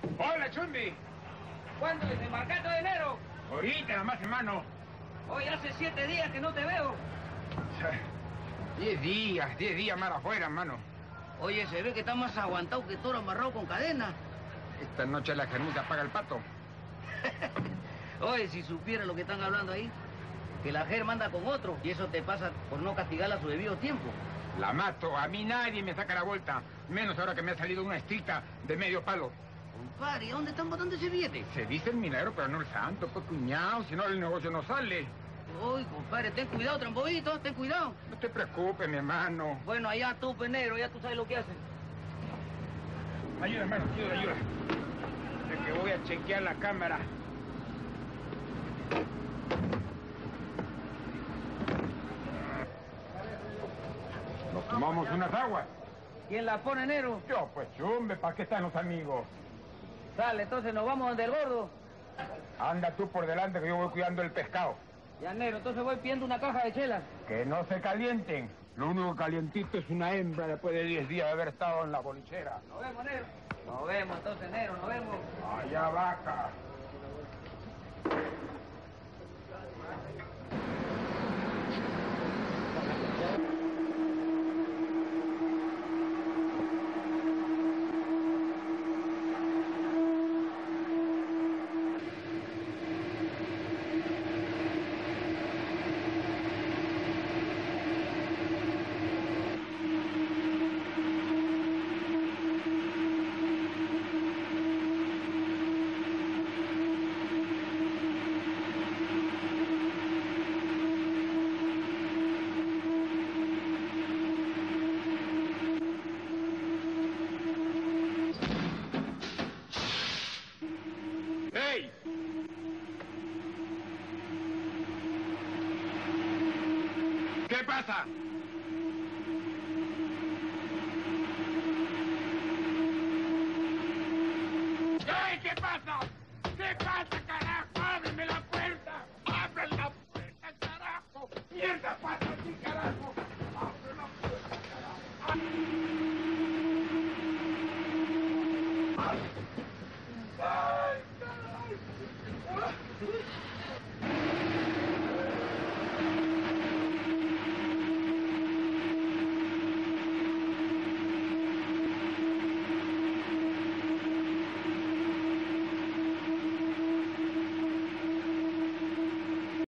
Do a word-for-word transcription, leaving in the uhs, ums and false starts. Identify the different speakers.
Speaker 1: Hola, Chumbi.
Speaker 2: ¿Cuándo es el marcato de enero?
Speaker 1: Ahorita, nada más, hermano.
Speaker 2: Hoy hace siete días que no te veo.
Speaker 1: Diez días, diez días más afuera, hermano.
Speaker 2: Oye, se ve que está más aguantado que toro amarrado con cadena.
Speaker 1: Esta noche la jermusa paga el pato.
Speaker 2: Oye, si supiera lo que están hablando ahí, que la Ger manda con otro, y eso te pasa por no castigarla a su debido tiempo.
Speaker 1: La mato, a mí nadie me saca la vuelta, menos ahora que me ha salido una estricta de medio palo.
Speaker 2: Compadre, ¿dónde están botando ese billete?
Speaker 1: Se dice el milagro, pero no el santo, pues cuñado, si no el negocio no sale.
Speaker 2: Uy, compadre, ten cuidado, trambobito, ten cuidado.
Speaker 1: No te preocupes, mi hermano.
Speaker 2: Bueno, allá tú, penegro, ya tú sabes lo que hacen.
Speaker 1: Ayuda, hermano, ayuda, ayuda. Es que voy a chequear la cámara. Nos tomamos unas aguas.
Speaker 2: ¿Quién la pone, negro?
Speaker 1: Yo, pues, chumbe, ¿para qué están los amigos?
Speaker 2: Sale, entonces nos vamos donde el gordo.
Speaker 1: Anda tú por delante que yo voy cuidando el pescado.
Speaker 2: Ya, negro, entonces voy pidiendo una caja de chelas.
Speaker 1: Que no se calienten. Lo único calientito es una hembra después de diez días de haber estado en la bolichera.
Speaker 2: Nos vemos, negro. Nos vemos, entonces, negro, nos vemos.
Speaker 1: Allá, vaca. ¡Ey! ¿Qué pasa?